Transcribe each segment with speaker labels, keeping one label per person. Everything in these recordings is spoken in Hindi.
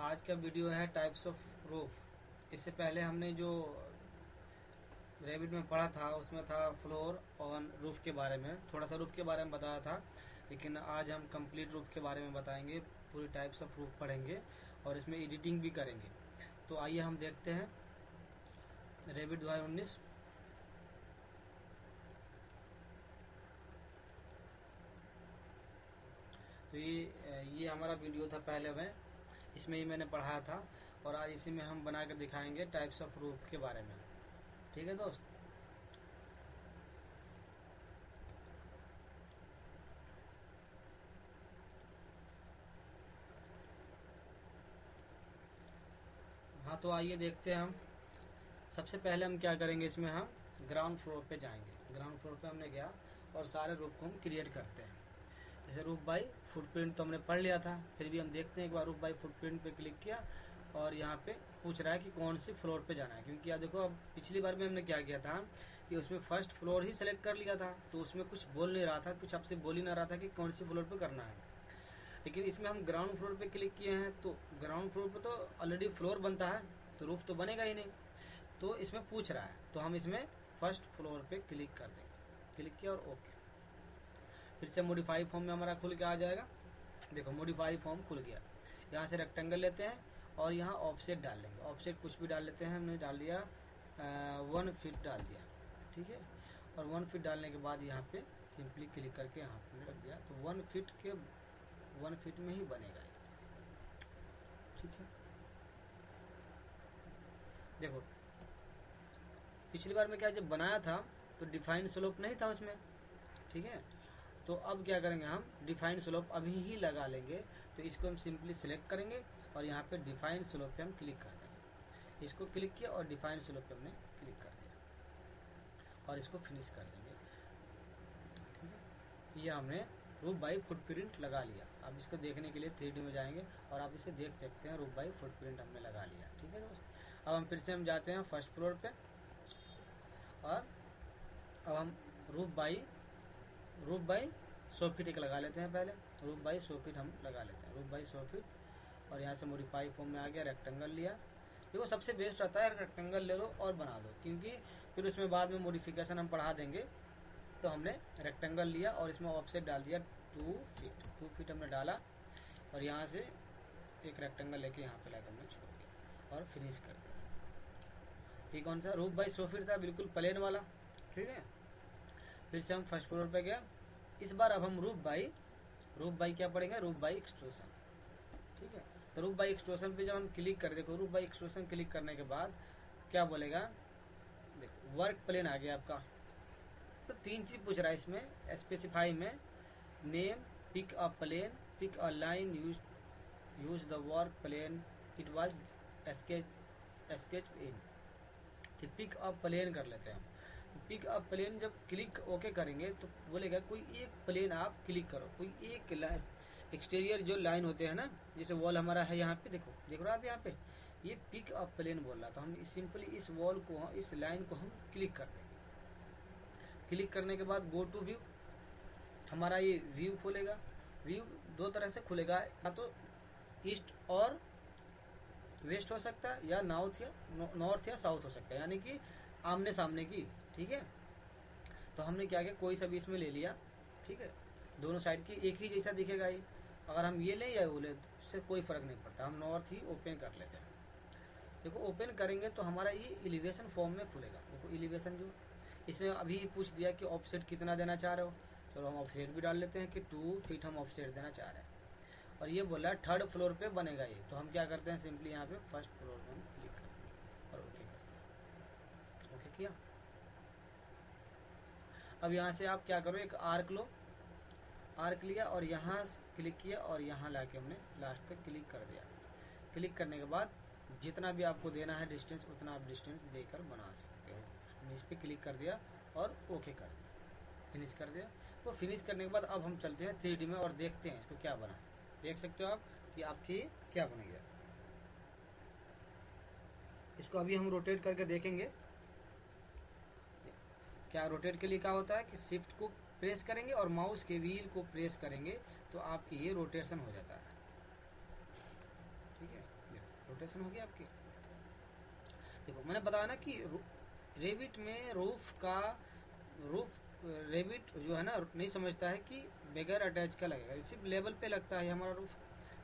Speaker 1: आज का वीडियो है टाइप्स ऑफ रूफ। इससे पहले हमने जो रेविट में पढ़ा था उसमें था फ्लोर और रूफ के बारे में, थोड़ा सा रूफ के बारे में बताया था, लेकिन आज हम कंप्लीट रूफ के बारे में बताएंगे। पूरी टाइप्स ऑफ रूफ पढ़ेंगे और इसमें एडिटिंग भी करेंगे। तो आइए हम देखते हैं रेविट 2019। तो ये हमारा वीडियो था पहले में, इसमें ही मैंने पढ़ाया था और आज इसी में हम बना कर दिखाएंगे टाइप्स ऑफ रूफ के बारे में। ठीक है दोस्त। हाँ, तो आइए देखते हैं हम। सबसे पहले हम क्या करेंगे, इसमें हम ग्राउंड फ्लोर पे जाएंगे। ग्राउंड फ्लोर पे हमने गया और सारे रूफ को हम क्रिएट करते हैं। जैसे रूफ बाई फुटप्रिंट तो हमने पढ़ लिया था, फिर भी हम देखते हैं एक बार। रूफ बाई फुटप्रिंट पे क्लिक किया और यहाँ पे पूछ रहा है कि कौन सी फ्लोर पे जाना है, क्योंकि यार देखो, अब पिछली बार में हमने क्या किया था कि उसमें फर्स्ट फ्लोर ही सेलेक्ट कर लिया था, तो उसमें कुछ बोल नहीं रहा था, कुछ आपसे बोल ही नहीं रहा था कि कौन सी फ्लोर पे करना है। लेकिन इसमें हम ग्राउंड फ्लोर पे क्लिक किए हैं, तो ग्राउंड फ्लोर पे तो ऑलरेडी फ्लोर बनता है, तो रूफ तो बनेगा ही नहीं। तो इसमें पूछ रहा है, तो हम इसमें फर्स्ट फ्लोर पे क्लिक कर देंगे। क्लिक किया और ओके। फिर से मॉडिफाई फॉर्म में हमारा खुल के आ जाएगा। देखो मॉडिफाई फॉर्म खुल गया। यहाँ से रेक्टेंगल लेते हैं और यहाँ ऑफसेट डाल लेंगे। ऑफसेट कुछ भी डाल लेते हैं, हमने डाल दिया 1 फीट डाल दिया। ठीक है, और 1 फीट डालने के बाद यहाँ पे सिंपली क्लिक करके यहाँ पे रख दिया, तो 1 फीट में ही बनेगा। ठीक है, देखो पिछली बार में क्या जब बनाया था तो डिफाइन स्लोप नहीं था उसमें। ठीक है, तो अब क्या करेंगे, हम डिफाइन स्लोप अभी ही लगा लेंगे। तो इसको हम सिंपली सिलेक्ट करेंगे और यहाँ पे डिफाइन स्लोप पे हम क्लिक कर देंगे। इसको क्लिक किया और डिफाइन स्लोप पे हमने क्लिक कर दिया और इसको फिनिश कर देंगे। ठीक है, ये हमने रूफ बाई फुटप्रिंट लगा लिया। अब इसको देखने के लिए 3D में जाएंगे और आप इसे देख सकते हैं, रूफ बाई फुटप्रिंट हमने लगा लिया। ठीक है दोस्त, अब हम फिर से हम जाते हैं फर्स्ट फ्लोर पे और अब हम रूफ बाई 100 फीट एक लगा लेते हैं। पहले रूफ बाई 100 फीट हम लगा लेते हैं, रूफ बाई 100 फीट। और यहाँ से मॉडिफाई फॉर्म में आ गया, रेक्टेंगल लिया। देखो सबसे बेस्ट रहता है रेक्टेंगल ले लो और बना दो, क्योंकि फिर उसमें बाद में मॉडिफिकेशन हम पढ़ा देंगे। तो हमने रेक्टेंगल लिया और इसमें ऑफसेट डाल दिया 2 फीट हमने डाला और यहाँ से एक रेक्टेंगल लेके यहाँ पे लाकर हमने छोड़ दिया और फिनिश कर दिया। ठीक, कौन सा रूफ बाई 100 फीट था, बिल्कुल प्लेन वाला। ठीक है, फिर से हम फर्स्ट फ्लोर पे गया। इस बार अब हम रूफ बाई क्या पढ़ेंगे, रूफ बाई एक्सट्रूशन। ठीक है, तो रूफ बाई एक्सट्रूशन पे जब हम क्लिक कर, देखो रूफ बाई एक्सट्रूशन क्लिक करने के बाद क्या बोलेगा, देखो वर्क प्लेन आ गया आपका। तो 3 चीज पूछ रहा है इसमें स्पेसिफाई में, name, pick a plane, pick a line, use the work plane, it was sketch in. तो पिक अप प्लेन कर लेते हैं हम। पिक अप प्लेन जब क्लिक ओके करेंगे तो बोलेगा कोई एक प्लेन आप क्लिक करो, कोई एक लाइन, एक्सटीरियर जो लाइन होते हैं ना, जैसे वॉल हमारा है यहाँ पे, देखो देख रहे हो आप यहाँ पे, ये पिक अप प्लेन बोल रहा था। हम सिंपली इस वॉल को, इस लाइन को हम क्लिक कर देंगे। क्लिक करने के बाद गो टू व्यू, हमारा ये व्यू खुलेगा। व्यू 2 तरह से खुलेगा, या तो ईस्ट और वेस्ट हो सकता है, या नॉर्थ या साउथ हो सकता है, यानी कि आमने सामने की। ठीक है, तो हमने क्या किया, कोई सा भी इसमें ले लिया। ठीक है, दोनों साइड की एक ही जैसा दिखेगा ये। अगर हम ये लें या वो लें उससे कोई फर्क नहीं पड़ता, हम नॉर्थ ही ओपन कर लेते हैं। देखो ओपन करेंगे तो हमारा ये एलिवेशन फॉर्म में खुलेगा। देखो एलिवेशन जो इसमें अभी पूछ दिया कि ऑफसेट कितना देना चाह रहे हो, चलो हम ऑफसेट भी डाल लेते हैं कि 2 फीट हम ऑफसेट देना चाह रहे हैं। और ये बोला 3rd फ्लोर पे बनेगा ये, तो हम क्या करते हैं, सिंपली यहाँ पे फर्स्ट फ्लोर पे हम क्लिक करते हैं और ओके करते हैं। ओके किया। अब यहाँ से आप क्या करो, एक आर्क लो, आर्क लिया और यहाँ क्लिक किया और यहाँ लाके हमने लास्ट तक क्लिक कर दिया। क्लिक करने के बाद जितना भी आपको देना है डिस्टेंस, उतना आप डिस्टेंस देकर बना सकते हो। हमने इस पर क्लिक कर दिया और ओके कर दिया, फिनिश कर दिया। तो फिनिश करने के बाद अब हम चलते हैं 3D में और देखते हैं इसको क्या बना। देख सकते हो आप कि आपकी क्या बन गया। इसको अभी हम रोटेट करके देखेंगे। क्या रोटेट के लिए क्या होता है कि शिफ्ट को प्रेस करेंगे और माउस के व्हील को प्रेस करेंगे तो आपकी ये रोटेशन हो जाता है। ठीक है, देखो रोटेशन हो गया आपकी। देखो मैंने बताया ना कि रेविट में रूफ रेविट जो है ना नहीं समझता है कि बगैर अटैच का लगेगा, सिर्फ लेवल पे लगता है हमारा रूफ।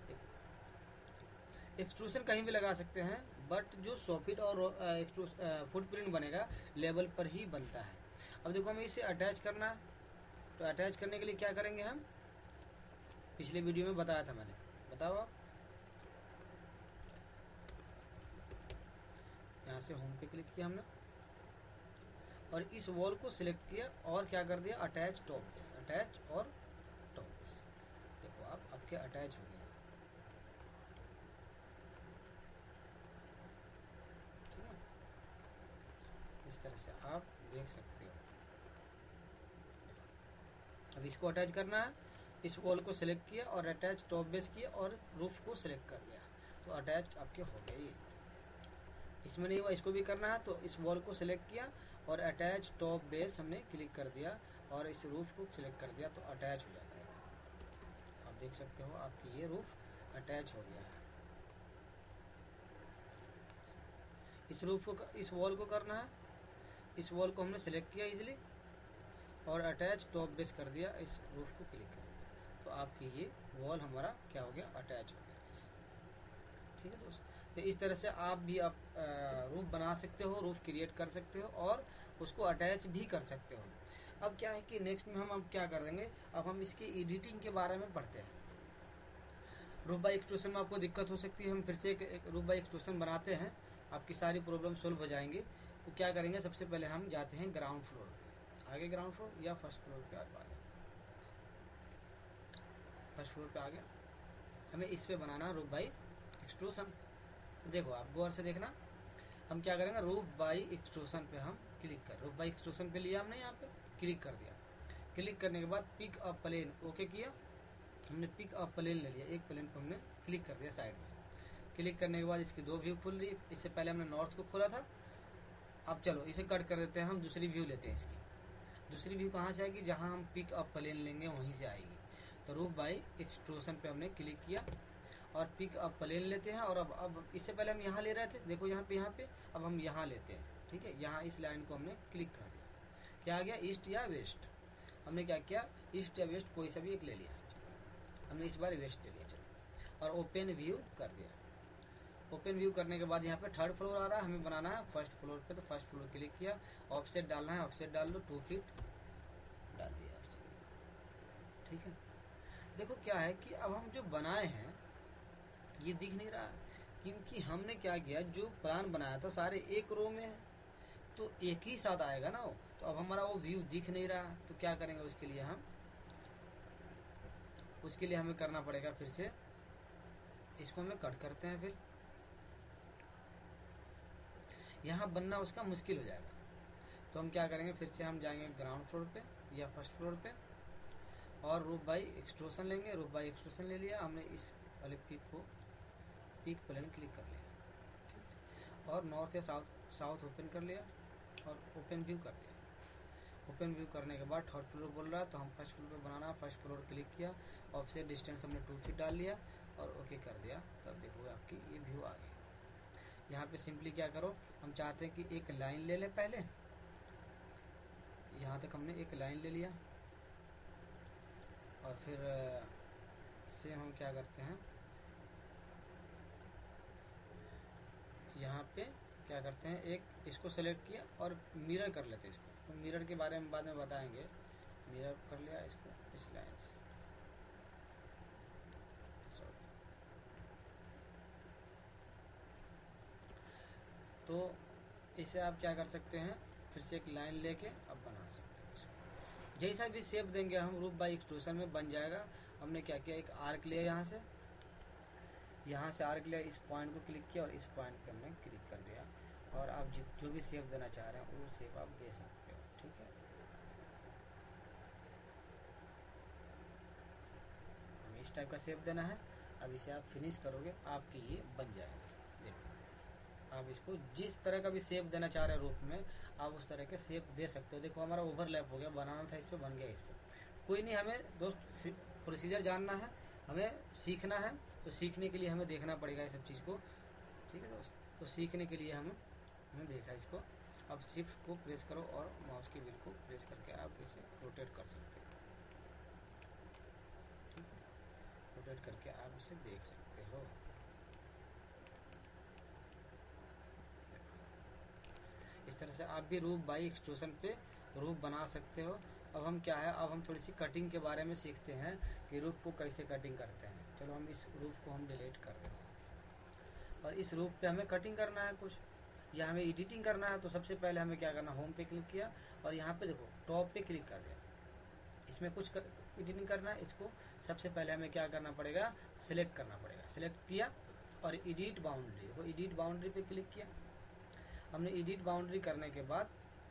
Speaker 1: एक्सट्रूशन कहीं भी लगा सकते हैं, बट जो सॉफिट और फुटप्रिंट बनेगा लेवल पर ही बनता है। अब देखो हमें इसे अटैच करना है, तो अटैच करने के लिए क्या करेंगे हम, पिछले वीडियो में बताया था मैंने, बताओ आप। यहाँ से होम पे क्लिक किया हमने और इस वॉल को सिलेक्ट किया और क्या कर दिया, अटैच टॉप बेस, अटैच और टॉप बेस। देखो आप आपके अटैच हो गया, ठीक है। इस तरह से आप देख सकते हो। अब इसको अटैच करना है, इस वॉल को सिलेक्ट किया और अटैच टॉप बेस किया और रूफ को सिलेक्ट कर लिया, तो अटैच आपके हो गए ये। इसमें नहीं हुआ, इसको भी करना है, तो इस वॉल को सिलेक्ट किया और अटैच टॉप बेस हमने क्लिक कर दिया और इस रूफ को सिलेक्ट कर दिया, तो अटैच हो जाता है। आप देख सकते हो आपकी ये रूफ अटैच हो गया है। इस रूफ को, इस वॉल को करना है, इस वॉल को हमने सिलेक्ट किया इजीली और अटैच टॉप बेस कर दिया, इस रूफ को क्लिक कर दिया, तो आपकी ये वॉल हमारा क्या हो गया, अटैच हो गया इससे। ठीक है दोस्त, तो इस तरह से आप भी आप रूफ बना सकते हो, रूफ क्रिएट कर सकते हो और उसको अटैच भी कर सकते हो। अब क्या है कि नेक्स्ट में हम अब क्या कर देंगे, अब हम इसकी एडिटिंग के बारे में पढ़ते हैं। रूफ बाय एक्सट्रूशन में आपको दिक्कत हो सकती है, हम फिर से एक रूफ बाय एक्सट्रूशन बनाते हैं, आपकी सारी प्रॉब्लम सोल्व हो जाएंगी। तो क्या करेंगे, सबसे पहले हम जाते हैं ग्राउंड फ्लोर पे, आगे ग्राउंड फ्लोर या फर्स्ट फ्लोर पे, आप आगे फर्स्ट फ्लोर पे आ गया। हमें इस पे बनाना रूफ बाय एक्सट्रूशन। देखो आप गौर से देखना, हम क्या करेंगे, रूफ बाय एक्सट्रूशन पे हम क्लिक कर, रूफ बाय एक्सट्रूशन पे लिया हमने, यहाँ पे क्लिक कर दिया। क्लिक करने के बाद पिक अ प्लेन ओके किया, हमने पिक अ प्लेन ले लिया, एक प्लेन पे हमने क्लिक कर दिया साइड में। क्लिक करने के बाद इसकी दो व्यू खुल रही, इससे पहले हमने नॉर्थ को खोला था। अब चलो इसे कट कर देते हैं, हम दूसरी व्यू लेते हैं इसकी। दूसरी व्यू कहाँ से आएगी, जहाँ हम पिक अ प्लेन लेंगे वहीं से आएगी। तो रूफ बाय एक्सट्रूशन पे हमने क्लिक किया और पिक अप प्लेन लेते हैं। और अब इससे पहले हम यहाँ ले रहे थे, देखो यहाँ पे अब हम यहाँ लेते हैं, ठीक है। यहाँ इस लाइन को हमने क्लिक कर दिया, क्या आ गया, ईस्ट या वेस्ट। हमने क्या किया, ईस्ट या वेस्ट कोई सा भी एक ले लिया, हमने इस बार वेस्ट ले लिया, चलो। और ओपन व्यू कर दिया। ओपन व्यू करने के बाद यहाँ पे थर्ड फ्लोर आ रहा है, हमें बनाना है फर्स्ट फ्लोर पे, तो फर्स्ट फ्लोर क्लिक किया, ऑफसेट डालना है, ऑफसेट डाल लो, 2 फीट डाल दिया, ठीक है। देखो क्या है कि अब हम जो बनाए हैं ये दिख नहीं रहा, क्योंकि हमने क्या किया, जो प्लान बनाया था सारे एक रो में है, तो एक ही साथ आएगा ना वो, तो अब हमारा वो व्यू दिख नहीं रहा। तो क्या करेंगे उसके लिए हमें करना पड़ेगा, फिर से इसको हमें कट करते हैं, फिर यहाँ बनना उसका मुश्किल हो जाएगा। तो हम क्या करेंगे, फिर से हम जाएंगे ग्राउंड फ्लोर पे या फर्स्ट फ्लोर पे और रूफ बाय एक्सट्रूशन लेंगे। रूफ बाय एक्सट्रूशन ले लिया हमने, इस वाले पिक प्लेन क्लिक कर लिया, ठीक। और नॉर्थ या साउथ ओपन कर लिया और ओपन व्यू कर दिया। ओपन व्यू करने के बाद थर्ड फ्लोर बोल रहा है, तो हम फर्स्ट फ्लोर पे बनाना, फर्स्ट फ्लोर क्लिक किया, ऑफसेट डिस्टेंस हमने 2 फीट डाल लिया और ओके कर दिया। तब देखो आपकी ये व्यू आ गई। यहाँ पे सिंपली क्या करो, हम चाहते हैं कि एक लाइन ले लें पहले, यहाँ तक हमने एक लाइन ले लिया और फिर से हम क्या करते हैं, यहाँ पे क्या करते हैं, एक इसको सेलेक्ट किया और मिरर कर लेते हैं इसको। तो मिरर के बारे में बाद में बताएंगे। मिरर कर लिया इसको इस लाइन से, तो इसे आप क्या कर सकते हैं, फिर से एक लाइन लेके अब बना सकते हैं इसको। जैसा भी शेप देंगे हम रूफ बाय एक्सट्रूशन में बन जाएगा। हमने क्या किया, एक आर्क लिया, यहाँ से आर्क लिया, इस पॉइंट को क्लिक किया और इस पॉइंट पे हमने क्लिक कर दिया और आप जो भी शेप देना चाह रहे हैं वो शेप आप दे सकते हो, ठीक है। हमें इस टाइप का शेप देना है। अब इसे आप फिनिश करोगे, आपकी ये बन जाएगा। देखो आप इसको जिस तरह का भी शेप देना चाह रहे हैं रूफ में, आप उस तरह के शेप दे सकते हो। देखो हमारा ओवरलैप हो गया, बनाना था इस पर, बन गया इस पर। कोई नहीं, हमें दोस्त प्रोसीजर जानना है, हमें सीखना है, तो सीखने के लिए हमें देखना पड़ेगा ये सब चीज़ को। ठीक है दोस्त। तो सीखने के लिए हमने देखा इसको। अब शिफ्ट को प्रेस करो और माउस की व्हील को प्रेस करके आप इसे रोटेट कर सकते हो, ठीक है, रोटेट करके आप इसे देख सकते हो। इस तरह से आप भी रूफ बाई एक्सट्रूशन पे रूफ बना सकते हो। अब हम क्या है, अब हम थोड़ी सी कटिंग के बारे में सीखते हैं कि रूफ को कैसे कटिंग करते हैं। चलो हम इस रूफ को हम डिलीट कर देते हैं और इस रूफ पे हमें कटिंग करना है कुछ, या हमें एडिटिंग करना है। तो सबसे पहले हमें क्या करना, होम पे क्लिक किया और यहाँ पे देखो टॉप पे क्लिक कर दिया। इसमें कुछ एडिटिंग करना है, इसको सबसे पहले हमें क्या करना पड़ेगा, सिलेक्ट करना पड़ेगा। सिलेक्ट किया और एडिट बाउंड्री, वो एडिट बाउंड्री पे क्लिक किया। हमने एडिट बाउंड्री करने के बाद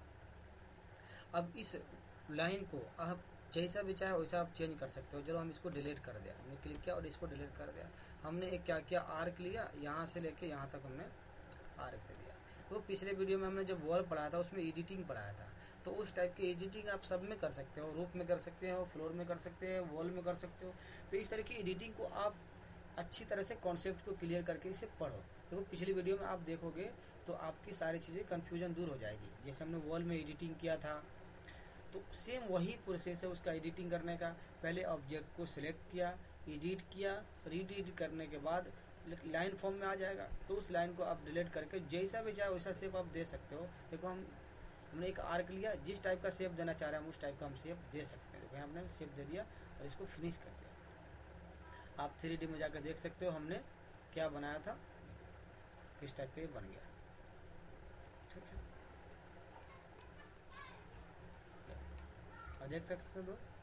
Speaker 1: अब इस लाइन को आप जैसा भी चाहे वैसा आप चेंज कर सकते हो। चलो हम इसको डिलीट कर दिया, हमने क्लिक किया और इसको डिलीट कर दिया। हमने एक क्या किया, आर्क लिया, यहाँ से लेके यहाँ तक हमने आर्क दे दिया। तो पिछले वीडियो में हमने जब वॉल पढ़ाया था उसमें एडिटिंग पढ़ाया था, तो उस टाइप की एडिटिंग आप सब में कर सकते हो, रूफ में कर सकते हो, फ्लोर में कर सकते हो, वॉल में कर सकते हो। तो इस तरह की एडिटिंग को आप अच्छी तरह से कॉन्सेप्ट को क्लियर करके इसे पढ़ो। देखो पिछली वीडियो में आप देखोगे तो आपकी सारी चीज़ें कन्फ्यूजन दूर हो जाएगी। जैसे हमने वॉल में एडिटिंग किया था, तो सेम वही प्रोसेस है उसका एडिटिंग करने का। पहले ऑब्जेक्ट को सिलेक्ट किया, एडिट किया, रीडिट करने के बाद लाइन फॉर्म में आ जाएगा। तो उस लाइन को आप डिलीट करके जैसा भी चाहे वैसा शेप आप दे सकते हो। देखो हमने एक आर्क लिया, जिस टाइप का शेप देना चाह रहे हैं हम उस टाइप का हम शेप दे सकते हैं। देखो हमने शेप दे दिया और इसको फिनिश कर दिया। आप 3D में जाकर देख सकते हो हमने क्या बनाया था, किस टाइप का बन गया, ठीक है। और देख सकते हो दोस्त,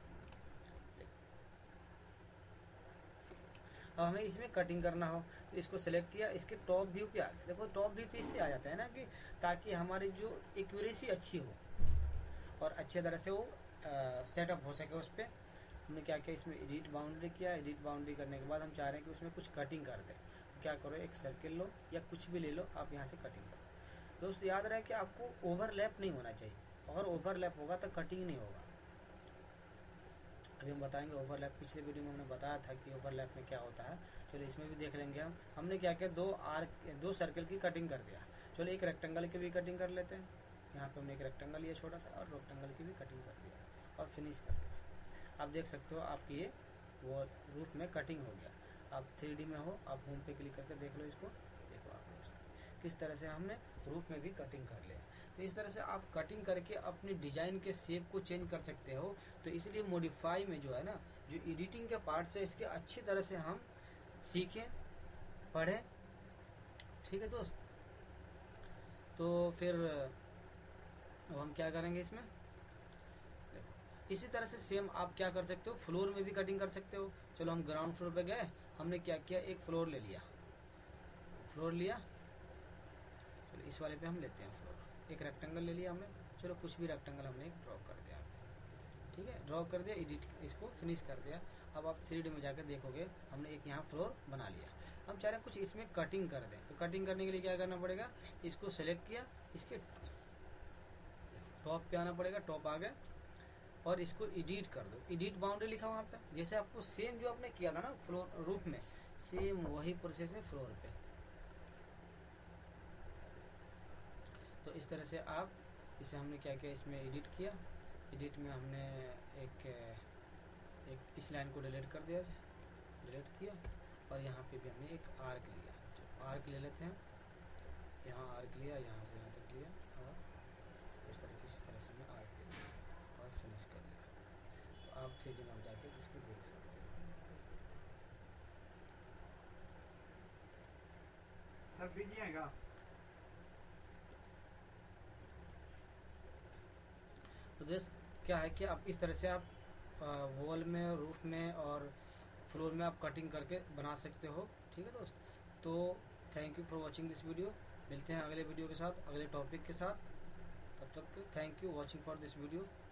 Speaker 1: अब हमें इसमें कटिंग करना हो तो इसको सेलेक्ट किया, इसके टॉप व्यू पे आ गया। देखो टॉप व्यू पे इसलिए आ जाता है ना कि ताकि हमारी जो एक्यूरेसी अच्छी हो और अच्छे तरह से वो सेटअप हो सके उस पर। हमने क्या किया, इसमें एडिट बाउंड्री किया। एडिट बाउंड्री करने के बाद हम चाह रहे हैं कि उसमें कुछ कटिंग कर दें। क्या करो, एक सर्किल लो या कुछ भी ले लो, आप यहाँ से कटिंग करो। दोस्त याद रहे कि आपको ओवरलैप नहीं होना चाहिए, अगर ओवरलैप होगा तो कटिंग नहीं होगा। अभी हम बताएंगे ओवरलैप, पिछले वीडियो में हमने बताया था कि ओवरलैप में क्या होता है। चलो इसमें भी देख लेंगे हम। हमने क्या किया, दो सर्कल की कटिंग कर दिया। चलो एक रेक्टेंगल की भी कटिंग कर लेते हैं। यहाँ पे हमने एक रेक्टेंगल लिया छोटा सा और रेक्टेंगल की भी कटिंग कर दिया और फिनिश कर दिया। आप देख सकते हो आपकी ये वो रूफ में कटिंग हो गया। आप 3D में हो, आप होम पे क्लिक करके देख लो इसको, देखो आप किस तरह से हमने रूफ में भी कटिंग कर लिया। तो इस तरह से आप कटिंग करके अपनी डिजाइन के शेप को चेंज कर सकते हो। तो इसलिए मॉडिफाई में जो है ना, जो एडिटिंग के पार्ट्स है इसके अच्छी तरह से हम सीखें, पढ़ें, ठीक है दोस्त। तो फिर अब हम क्या करेंगे इसमें, इसी तरह से सेम आप क्या कर सकते हो, फ्लोर में भी कटिंग कर सकते हो। चलो हम ग्राउंड फ्लोर पे गए, हमने क्या किया, एक फ्लोर ले लिया, फ्लोर लिया। चलो इस वाले पे हम लेते हैं फ्लोर, एक रेक्टेंगल ले लिया हमने। चलो कुछ भी रेक्टेंगल हमने एक ड्रॉ कर दिया, ठीक है, ड्रॉ कर दिया, एडिट इसको फिनिश कर दिया। अब आप 3D में जाकर देखोगे हमने एक यहाँ फ्लोर बना लिया। हम चाह रहे हैं कुछ इसमें कटिंग कर दें, तो कटिंग करने के लिए क्या करना पड़ेगा, इसको सेलेक्ट किया, इसके टॉप पे आना पड़ेगा, टॉप आ गया और इसको एडिट कर दो। एडिट बाउंड्री लिखा वहाँ पे, जैसे आपको सेम जो आपने किया था ना फ्लोर रूफ में, सेम वही प्रोसेस है फ्लोर पे। तो इस तरह से आप इसे हमने क्या किया, इसमें एडिट किया। एडिट में हमने एक इस लाइन को डिलीट कर दिया, डिलीट किया और यहाँ पे भी हमने एक आर्क लिया। तो आर्क ले लेते हैं, यहाँ आर्क लिया, यहाँ से यहाँ तक लिया और इस तरह से हमने आर्क लिया और फिनिश कर दिया। तो आप 3D में जाके इसको देख सकते हो।
Speaker 2: सर बिजी आएगा।
Speaker 1: तो जैसे क्या है कि आप इस तरह से आप वॉल में, रूफ में और फ्लोर में आप कटिंग करके बना सकते हो, ठीक है दोस्त। तो thank you for watching this video. मिलते हैं अगले वीडियो के साथ, अगले टॉपिक के साथ। तब तक thank you watching for this video.